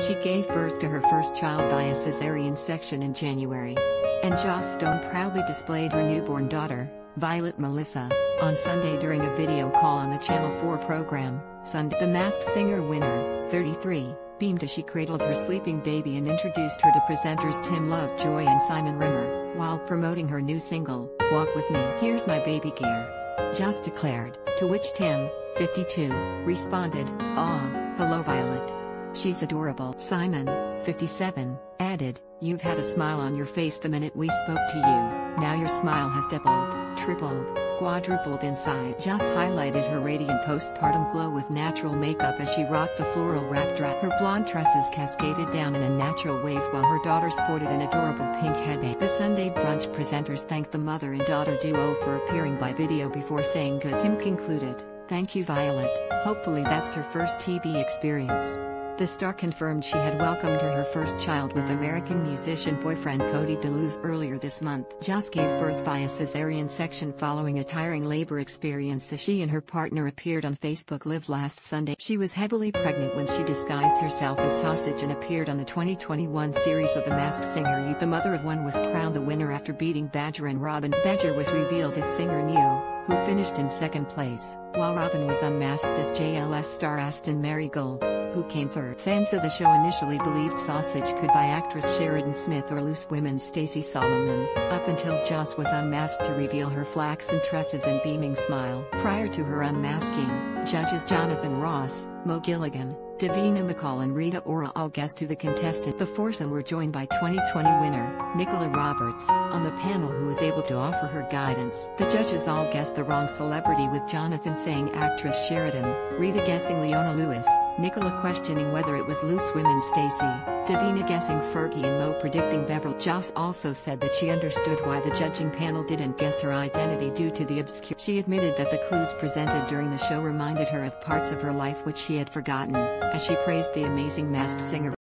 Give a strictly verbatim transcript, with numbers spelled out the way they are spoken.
She gave birth to her first child via cesarean section in January. And Joss Stone proudly displayed her newborn daughter, Violet Melissa, on Sunday during a video call on the Channel four program, Sunday. The Masked Singer winner, thirty-three, beamed as she cradled her sleeping baby and introduced her to presenters Tim Lovejoy and Simon Rimmer, while promoting her new single, Walk With Me. "Here's my baby gear," Joss declared, to which Tim, fifty-two, responded, "Aw, hello Violet. She's adorable." Simon, fifty-seven, added, "You've had a smile on your face the minute we spoke to you, now your smile has doubled, tripled, quadrupled inside." Joss highlighted her radiant postpartum glow with natural makeup as she rocked a floral wrap dress. Her blonde tresses cascaded down in a natural wave while her daughter sported an adorable pink headband. The Sunday Brunch presenters thanked the mother and daughter duo for appearing by video before saying good. Tim concluded, "Thank you Violet, hopefully that's her first T V experience." The star confirmed she had welcomed her, her first child with American musician boyfriend Cody DeLuise earlier this month. Joss gave birth via cesarean section following a tiring labor experience as she and her partner appeared on Facebook Live last Sunday. She was heavily pregnant when she disguised herself as Sausage and appeared on the twenty twenty-one series of The Masked Singer. The mother of one was crowned the winner after beating Badger and Robin. Badger was revealed as singer Neo, who finished in second place, while Robin was unmasked as J L S star Aston Marigold, who came third. Fans of the show initially believed Sausage could buy actress Sheridan Smith or Loose Women's Stacey Solomon, up until Joss was unmasked to reveal her flaxen tresses and beaming smile. Prior to her unmasking, judges Jonathan Ross, Mo Gilligan, Davina McCall and Rita Ora all guessed who the contestant. The foursome were joined by twenty twenty winner, Nicola Roberts, on the panel, who was able to offer her guidance. The judges all guessed the wrong celebrity, with Jonathan saying actress Sheridan, Rita guessing Leona Lewis, Nicola questioning whether it was Loose Women's Stacey, Davina guessing Fergie and Mo predicting Beverly. Joss also said that she understood why the judging panel didn't guess her identity due to the obscure. She admitted that the clues presented during the show reminded her of parts of her life which she had forgotten, as she praised the amazing Masked Singer.